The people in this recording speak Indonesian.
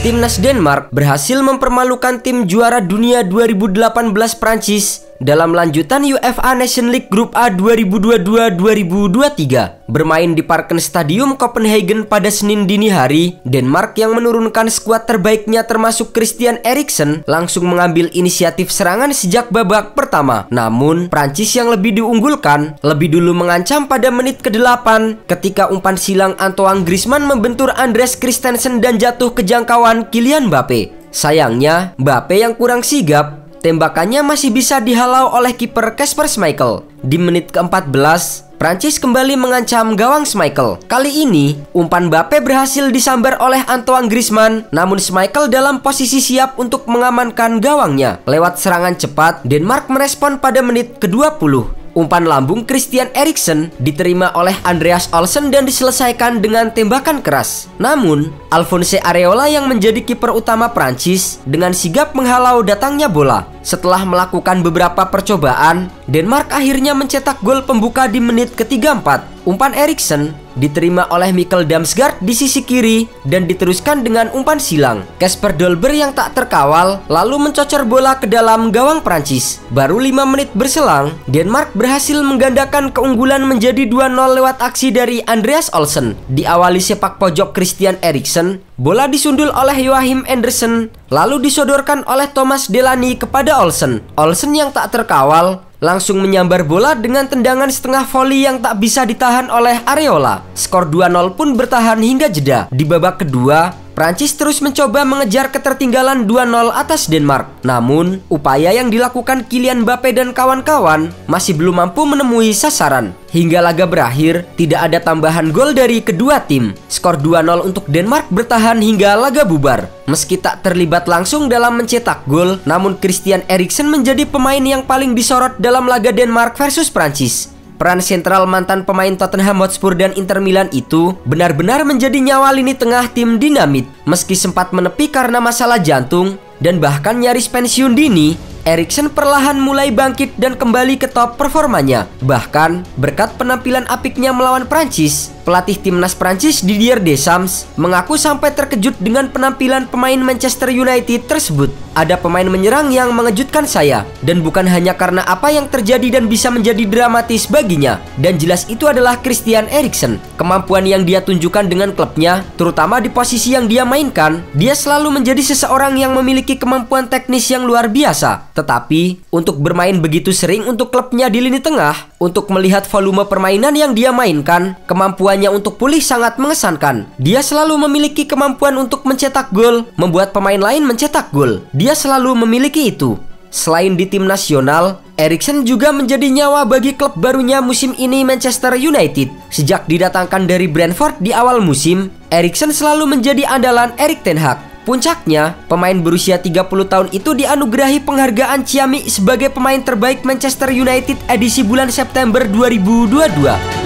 Timnas Denmark berhasil mempermalukan tim juara dunia 2018 Prancis dalam lanjutan UEFA Nations League Grup A 2022-2023. Bermain di Parken Stadium Copenhagen pada Senin dini hari, Denmark yang menurunkan skuad terbaiknya termasuk Christian Eriksen langsung mengambil inisiatif serangan sejak babak pertama. Namun, Prancis yang lebih diunggulkan lebih dulu mengancam pada menit ke-8 ketika umpan silang Antoine Griezmann membentur Andreas Christensen dan jatuh ke jangkauan Kylian Mbappe. Sayangnya, Mbappe yang kurang sigap, tembakannya masih bisa dihalau oleh kiper Kasper Schmeichel. Di menit ke-14, Prancis kembali mengancam gawang Schmeichel. Kali ini, umpan Mbappe berhasil disambar oleh Antoine Griezmann, namun Schmeichel dalam posisi siap untuk mengamankan gawangnya. Lewat serangan cepat, Denmark merespon pada menit ke-20. Umpan lambung Christian Eriksen diterima oleh Andreas Olsen dan diselesaikan dengan tembakan keras. Namun, Alphonse Areola yang menjadi kiper utama Prancis dengan sigap menghalau datangnya bola. Setelah melakukan beberapa percobaan, Denmark akhirnya mencetak gol pembuka di menit ke-34. Umpan Eriksen diterima oleh Mikkel Damsgaard di sisi kiri dan diteruskan dengan umpan silang. Kasper Dolberg yang tak terkawal lalu mencocor bola ke dalam gawang Prancis. Baru 5 menit berselang, Denmark berhasil menggandakan keunggulan menjadi 2-0 lewat aksi dari Andreas Olsen. Diawali sepak pojok Christian Eriksen, bola disundul oleh Joachim Andersen lalu disodorkan oleh Thomas Delaney kepada Olsen. Olsen yang tak terkawal langsung menyambar bola dengan tendangan setengah voli yang tak bisa ditahan oleh Areola. Skor 2-0 pun bertahan hingga jeda. Di babak kedua, Prancis terus mencoba mengejar ketertinggalan 2-0 atas Denmark. Namun, upaya yang dilakukan Kylian Mbappe dan kawan-kawan masih belum mampu menemui sasaran. Hingga laga berakhir, tidak ada tambahan gol dari kedua tim. Skor 2-0 untuk Denmark bertahan hingga laga bubar. Meski tak terlibat langsung dalam mencetak gol, namun Christian Eriksen menjadi pemain yang paling disorot dalam laga Denmark versus Prancis. Peran sentral mantan pemain Tottenham Hotspur dan Inter Milan itu benar-benar menjadi nyawa lini tengah tim dinamit. Meski sempat menepi karena masalah jantung dan bahkan nyaris pensiun dini, Eriksen perlahan mulai bangkit dan kembali ke top performanya. Bahkan berkat penampilan apiknya melawan Prancis, pelatih timnas Prancis Didier Deschamps mengaku sampai terkejut dengan penampilan pemain Manchester United tersebut. Ada pemain menyerang yang mengejutkan saya, dan bukan hanya karena apa yang terjadi dan bisa menjadi dramatis baginya. Dan jelas itu adalah Christian Eriksen. Kemampuan yang dia tunjukkan dengan klubnya, terutama di posisi yang dia mainkan, dia selalu menjadi seseorang yang memiliki kemampuan teknis yang luar biasa. Tetapi, untuk bermain begitu sering untuk klubnya di lini tengah, untuk melihat volume permainan yang dia mainkan, kemampuannya untuk pulih sangat mengesankan. Dia selalu memiliki kemampuan untuk mencetak gol, membuat pemain lain mencetak gol. Dia selalu memiliki itu. Selain di tim nasional, Eriksen juga menjadi nyawa bagi klub barunya musim ini Manchester United. Sejak didatangkan dari Brentford di awal musim, Eriksen selalu menjadi andalan Erik ten Hag. Puncaknya, pemain berusia 30 tahun itu dianugerahi penghargaan Ciamik sebagai pemain terbaik Manchester United edisi bulan September 2022.